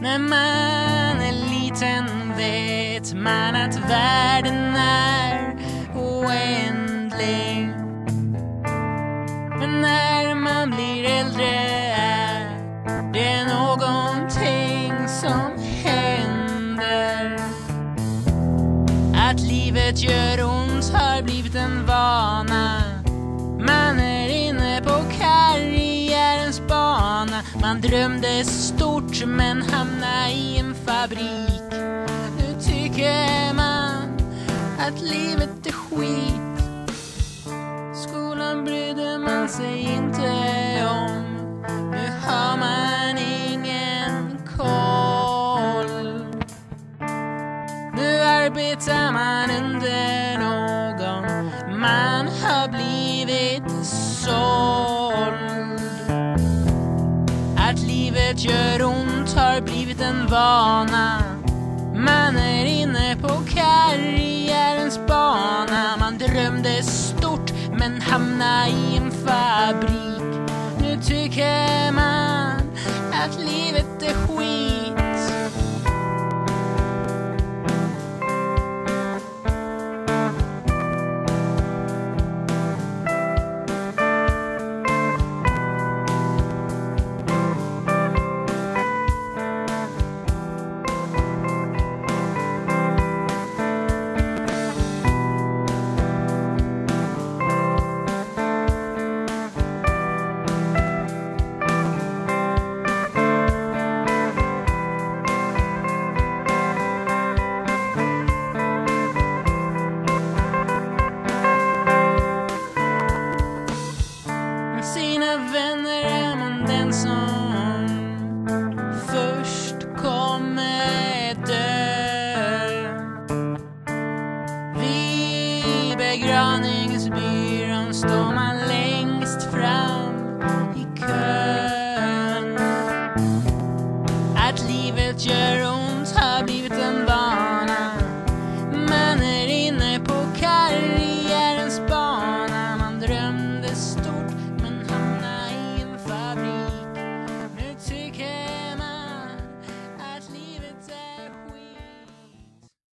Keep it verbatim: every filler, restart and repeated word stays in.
När man är liten vet man att världen är oändlig. Men när man blir äldre är det någonting som händer. Att livet gör ont har blivit en vana. Man är inne på karriärens bana. Man drömde stort men hamnade i en fabrik. Nu tycker man att livet är skit. Skolan brydde man sig inte om. Nu har man ingen koll. Nu arbetar man under någon. Man har blivit såld. Att livet gör ont har blivit en vana. Man är inne på karriärens bana. Man drömde stort men hamnade i en fabrik. Nu tycker man att livet är skit. Sina vänner är man den som först kommer dö. Vid begravningsbyn